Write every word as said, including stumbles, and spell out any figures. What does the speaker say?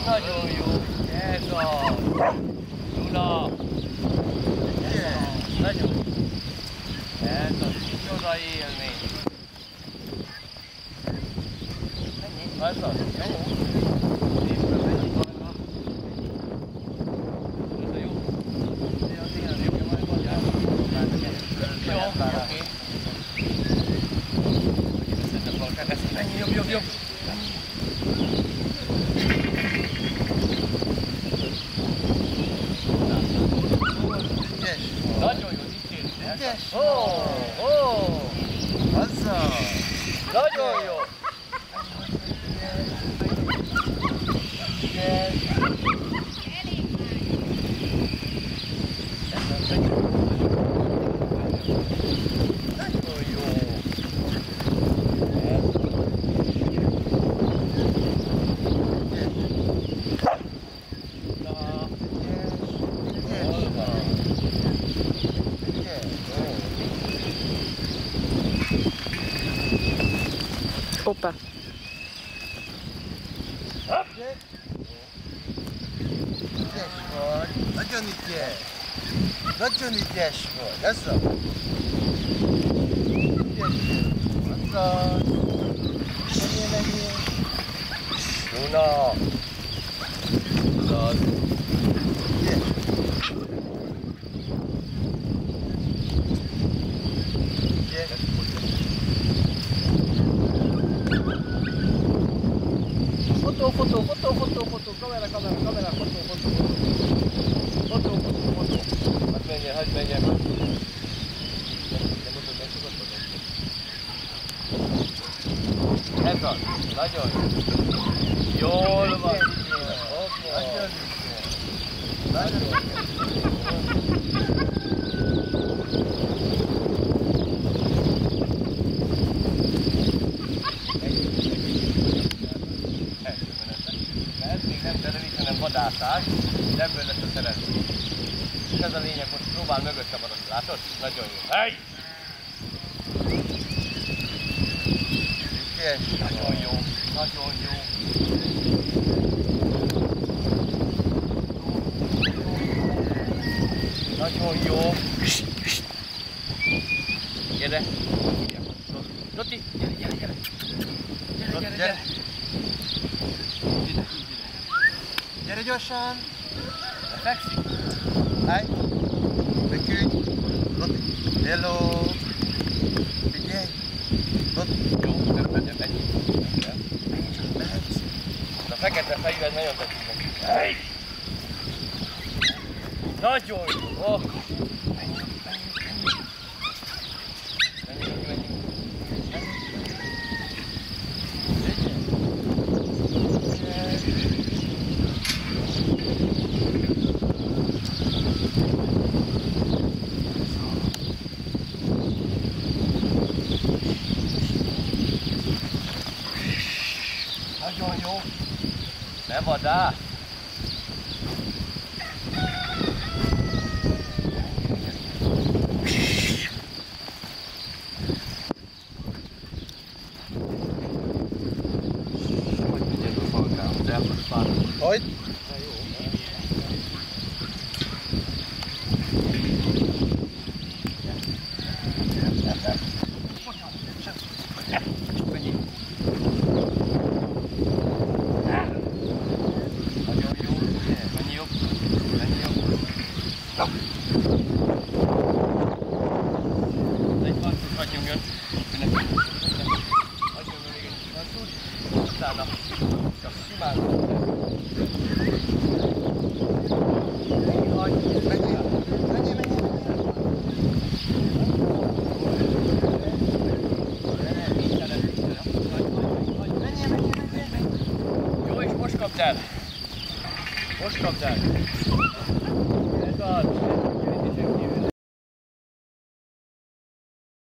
Nagyon jó. Ez a Luna. Ez a nagyon. Ez a csoda élmény. Ennyi? Ez az. Jó. Jobb, jobb, jobb. Nagyon jó, ügyes. Ó, ó. Azzal. Nagyon jó. Opa! Ügyes vagy, nagyon ügyes! Nagyon ügyes vagy, ez az! Ügyes vagy, az! Menjél, menjél! Luna! Az! Ügyes! Ügyes! Fotó, fotó, fotó, fotó, fotó, kamera, kamera, kamera, fotó, fotó, fotó, fotó, fotó, fotó. Hadd menjen, hadd menjen. Nem mondod, meg sokat fotó. Ez az, nagyon jó. Jól van. Nagyon ügyes! Nagyon ügyes! Vadászás, de ebből lesz a szerencsé. És ez a lényeg, hogy próbál mögötte maradni, látod? Nagyon jó. Hey! Ügyes! Nagyon jó, nagyon jó. Nagyon jó. Gyere! Roti! Gyere, gyere, gyere! Gyere, gyere, gyere! Gyere gyorsan! Fekszik! Állj! Feküdj! Loti! Hello! Figyelj! Loti! Jó, nem menjem, ennyi. Ennyi csak mehetsz! A fekete fejűed nagyon tetszik neki. Hey! Nagyon jó! Oh. Menjünk, menjünk, menjünk! Menjünk, menjünk. Nagyon jó! Ne vadász! Hogy vigyed a falkámat, el fogsz fáradni. Hogy? Na jó. Mennyi? Nagyon jó. Mennyi jobb? Mennyi jobb? Egy harcos hagyjunk jön. Hagyjunk még egy harcot. Utána csak simán. Hagyj, menjél. Menjél, menjél, Jó, és most kapd el! Most kapd el! Ez az!